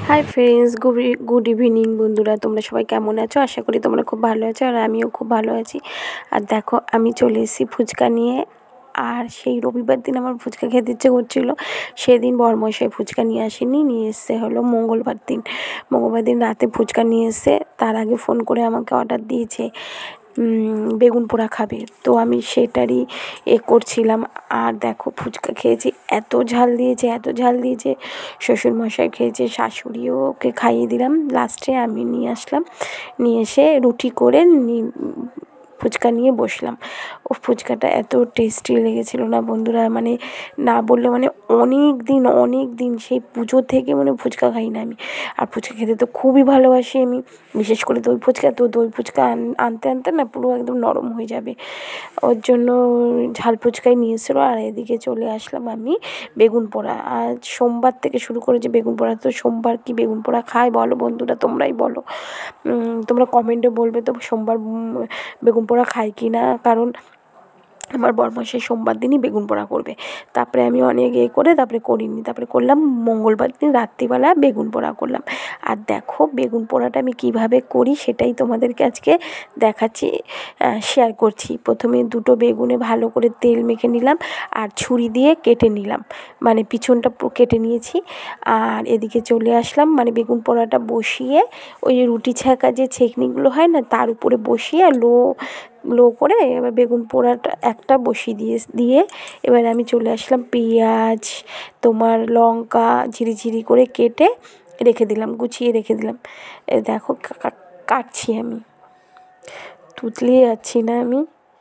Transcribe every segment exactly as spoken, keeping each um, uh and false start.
High friends, good good evening বন্ধুরা। তোমরা সবাই কেমন আছো? আশা করি তোমরা খুব ভালো আছো, আর আমিও খুব ভালো আছি। আর দেখো, আমি চলে এসেছি ফুচকা নিয়ে। আর সেই রবিবার দিন আমার ফুচকা খেতে ইচ্ছে করছিলো। সেদিন বরমশাই ফুচকা নিয়ে আসেনি, নিয়ে এসছে হলো মঙ্গলবার দিন। মঙ্গলবার দিন রাতে ফুচকা নিয়ে এসে তার আগে ফোন করে আমাকে অর্ডার দিয়েছে বেগুন পোড়া খাবে। তো আমি সেটারই এ করছিলাম। আর দেখো, ফুচকা খেয়েছি, এত ঝাল দিয়েছে এত ঝাল দিয়েছে শ্বশুরমশাই খেয়েছে, শাশুড়িও ওকে খাইয়ে দিলাম। লাস্টে আমি নিয়ে আসলাম, নিয়ে এসে রুটি করে ফুচকা নিয়ে বসলাম। ও ফুচকাটা এত টেস্টি লেগেছিলো না বন্ধুরা, মানে না বললে মানে অনেক দিন অনেক দিন সেই পুজো থেকে মানে ফুচকা খাই না আমি। আর ফুচকা খেতে তো খুবই ভালোবাসি আমি, বিশেষ করে দই ফুচকা। তো দই ফুচকা আনতে আনতে না পুরো একদম নরম হয়ে যাবে, ওর জন্য ঝাল ফুচকাই নিয়ে এসেছিলো। আর এদিকে চলে আসলাম আমি বেগুন পোড়া। আজ সোমবার থেকে শুরু করেছে বেগুন পোড়া। তো সোমবার কি বেগুন পোড়া খায় বলো বন্ধুরা? তোমরাই বলো, তোমরা কমেন্টে বলবে তো সোমবার বেগুন পোড়া খায় কি না। কারণ আমার বরমশাই সোমবার দিনই বেগুন পোড়া করবে। তারপরে আমি অনেক এ করে তারপরে করিনি, তারপরে করলাম মঙ্গলবার দিন রাত্রিবেলা বেগুন পোড়া করলাম। আর দেখো, বেগুন পোড়াটা আমি কিভাবে করি সেটাই তোমাদেরকে আজকে দেখাচ্ছি, শেয়ার করছি। প্রথমে দুটো বেগুনে ভালো করে তেল মেখে নিলাম আর ছুরি দিয়ে কেটে নিলাম, মানে পিছনটা কেটে নিয়েছি। আর এদিকে চলে আসলাম, মানে বেগুন পোড়াটা বসিয়ে ওই রুটি ছ্যাঁকা যে ছেঁকনিগুলো হয় না, তার উপরে বসিয়ে লো লো করে এবার বেগুন পোড়াটা একটা বসিয়ে দিয়ে দিয়ে এবার আমি চলে আসলাম পেঁয়াজ, তোমার লঙ্কা ঝিরিঝিরি করে কেটে রেখে দিলাম, গুছিয়ে রেখে দিলাম। এ দেখো কাটছি আমি, তুতলিয়ে যাচ্ছি না আমি।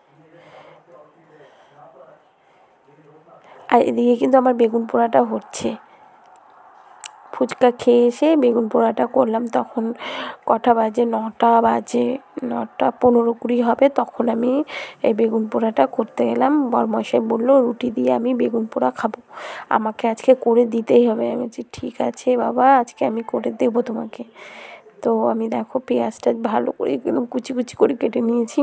আর এদিকে কিন্তু আমার বেগুন পোড়াটা হচ্ছে। ফুচকা খেয়ে এসে বেগুন পোড়াটা করলাম। তখন কটা বাজে? নটা বাজে, নটা পনেরো কুড়ি হবে। তখন আমি এই বেগুন পোড়াটা করতে গেলাম। বরমশাই বললো রুটি দিয়ে আমি বেগুন পোড়া খাবো, আমাকে আজকে করে দিতেই হবে। আমি বলছি ঠিক আছে বাবা, আজকে আমি করে দেবো তোমাকে। তো আমি দেখো পেঁয়াজটা ভালো করে একদম কুচি কুচি করে কেটে নিয়েছি,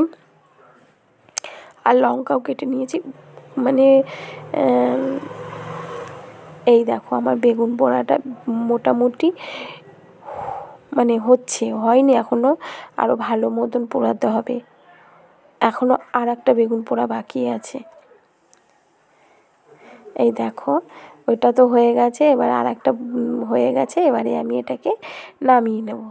আর লঙ্কাও কেটে নিয়েছি। মানে এই দেখো, আমার বেগুন পোড়াটা মোটামুটি মানে হচ্ছে, হয়নি এখনও, আরও ভালো মতন পোড়াতে হবে। এখনও আর একটা বেগুন পোড়া বাকি আছে। এই দেখো, ওইটা তো হয়ে গেছে, এবার আর একটা হয়ে গেছে। এবারে আমি এটাকে নামিয়ে নেব।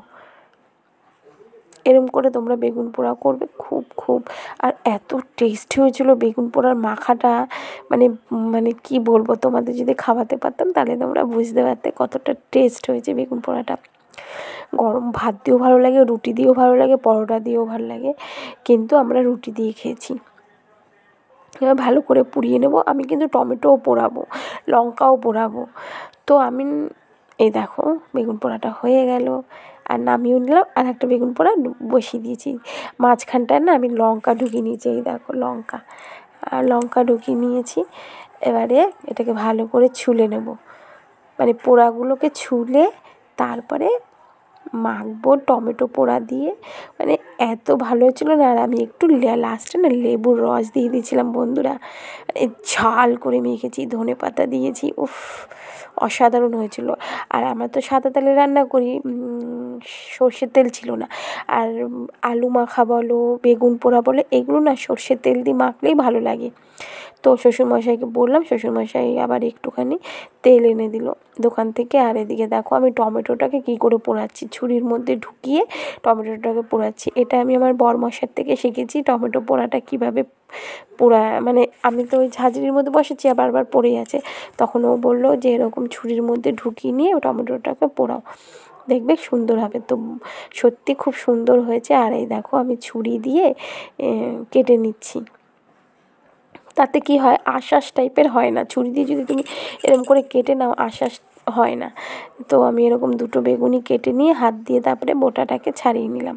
এরম করে তোমরা বেগুন পোড়া করবে, খুব খুব আর এত টেস্টি হয়েছিল বেগুন পোড়ার মাখাটা। মানে মানে কি বলবো, তোমাদের যদি খাওয়াতে পারতাম তাহলে তোমরা বুঝতে পারতে কতটা টেস্ট হয়েছে বেগুন পোড়াটা। গরম ভাত দিয়েও ভালো লাগে, রুটি দিয়েও ভালো লাগে, পরোটা দিয়েও ভালো লাগে, কিন্তু আমরা রুটি দিয়ে খেয়েছি। এবার ভালো করে পুড়িয়ে নেব। আমি কিন্তু টমেটোও পোড়াবো, লঙ্কাও পোড়াবো। তো আমি এই দেখো বেগুন পোড়াটা হয়ে গেল, আর নামিয়েও নিলাম। আর একটা বেগুন পোড়া বসিয়ে দিয়েছি, মাঝখানটায় না আমি লঙ্কা ঢুকিয়ে নিয়েছি। এই দেখো লঙ্কা, আর লঙ্কা ঢুকিয়ে নিয়েছি। এবারে এটাকে ভালো করে ছুলে নেব, মানে পোড়াগুলোকে ছুলে তারপরে মাখবো টমেটো পোড়া দিয়ে। মানে এত ভালো হয়েছিলো না। আর আমি একটু লাস্টে না লেবুর রস দিয়ে দিয়েছিলাম বন্ধুরা, ঝাল করে মেখেছি, ধনে পাতা দিয়েছি, উফ অসাধারণ হয়েছিল। আর আমরা তো সাদা তেলে রান্না করি, সর্ষের তেল ছিল না। আর আলু মাখা বলো, বেগুন পোড়া বলো, এগুলো না সর্ষের তেল দিয়ে মাখলেই ভালো লাগে। তো শ্বশুরমশাইকে বললাম, শ্বশুরমশাই আবার একটুখানি তেল এনে দিল দোকান থেকে। আর এদিকে দেখো আমি টমেটোটাকে কী করে পোড়াচ্ছি, ছুরির মধ্যে ঢুকিয়ে টমেটোটাকে পোড়াচ্ছি। এটা আমি আমার বরমশার থেকে শিখেছি, টমেটো পোড়াটা কীভাবে পোড়া। মানে আমি তো ওই ঝাঁঝরির মধ্যে বসেছি, আবার বারবার পড়ে আছে। তখন ও বললো যে এরকম ছুরির মধ্যে ঢুকিয়ে নিয়ে টমেটোটাকে পোড়াও, দেখবে সুন্দর হবে। তো সত্যি খুব সুন্দর হয়েছে। আর এই দেখো আমি ছুরি দিয়ে কেটে নিচ্ছি, তাতে কি হয় আঁশাশ টাইপের হয় না। ছুরি দিয়ে যদি তুমি এরকম করে কেটে নাও আঁশাশ হয় না। তো আমি এরকম দুটো বেগুনি কেটে নিয়ে হাত দিয়ে তারপরে বোটাটাকে ছাড়িয়ে নিলাম।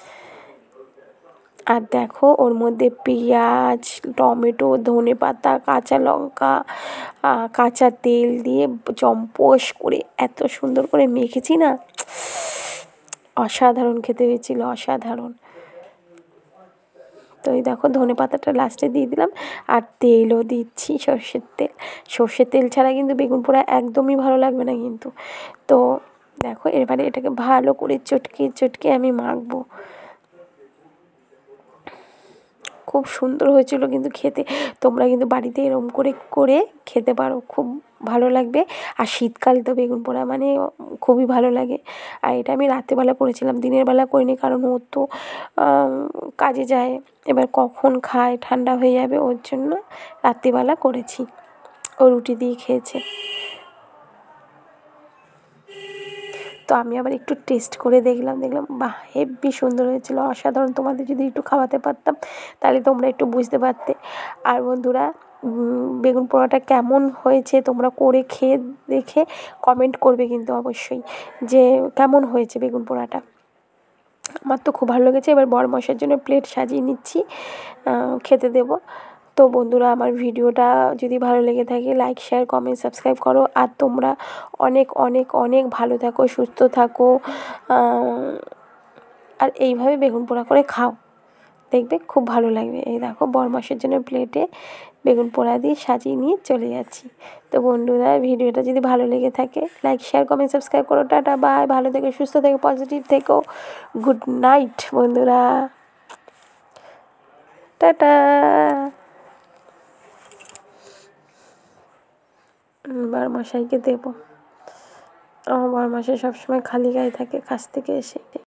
আর দেখো ওর মধ্যে পেঁয়াজ, টমেটো, ধনে পাতা, কাঁচা লঙ্কা, কাঁচা তেল দিয়ে চম্পস করে এত সুন্দর করে মেখেছি না, অসাধারণ খেতে হয়েছিল, অসাধারণ। তো এই দেখো ধনে পাতাটা লাস্টে দিয়ে দিলাম, আর তেলও দিচ্ছি সর্ষের তেল। সর্ষের তেল ছাড়া কিন্তু বেগুন পোড়া একদমই ভালো লাগবে না কিন্তু। তো দেখো এবারে এটাকে ভালো করে চটকে চটকে আমি মাখবো। খুব সুন্দর হয়েছিল কিন্তু খেতে। তোমরা কিন্তু বাড়িতে এরকম করে করে খেতে পারো, খুব ভালো লাগবে। আর শীতকাল তো বেগুন পোড়া মানে খুবই ভালো লাগে। আর এটা আমি রাত্রেবেলা করেছিলাম, দিনের বেলা করিনি, কারণ ও তো কাজে যায়, এবার কখন খায় ঠান্ডা হয়ে যাবে, ওর জন্য রাত্রিবেলা করেছি। ও রুটি দিয়ে খেয়েছে। তো আমি আবার একটু টেস্ট করে দেখলাম, দেখলাম বাহ হেব্বি সুন্দর হয়েছিল, অসাধারণ। তোমাদের যদি একটু খাওয়াতে পারতাম তাহলে তোমরা একটু বুঝতে পারতে। আর বন্ধুরা, বেগুন পোড়াটা কেমন হয়েছে তোমরা করে খেয়ে দেখে কমেন্ট করবে কিন্তু অবশ্যই, যে কেমন হয়েছে বেগুন পোড়াটা। আমার তো খুব ভালো লেগেছে। এবার বড়মশাইয়ের জন্য প্লেট সাজিয়ে নিচ্ছি, খেতে দেবো। তো বন্ধুরা, আমার ভিডিওটা যদি ভালো লেগে থাকে লাইক শেয়ার কমেন্ট সাবস্ক্রাইব করো। আর তোমরা অনেক অনেক অনেক ভালো থাকো, সুস্থ থাকো, আর এইভাবে বেগুন পোড়া করে খাও, দেখবে খুব ভালো লাগবে। এই দেখো বড়মাসের জন্য প্লেটে বেগুন পোড়া দিয়ে সাজিয়ে নিয়ে চলে যাচ্ছি। তো বন্ধুরা, ভিডিওটা যদি ভালো লেগে থাকে লাইক শেয়ার কমেন্ট সাবস্ক্রাইব করো। টাটা বাই, ভালো থেকো, সুস্থ থেকো, পজিটিভ থেকো। গুড নাইট বন্ধুরা, টাটা। বড়মশাইকে দেবো, আমার বড়মশাই সবসময় খালি গায়ে থাকে কাজ থেকে এসে।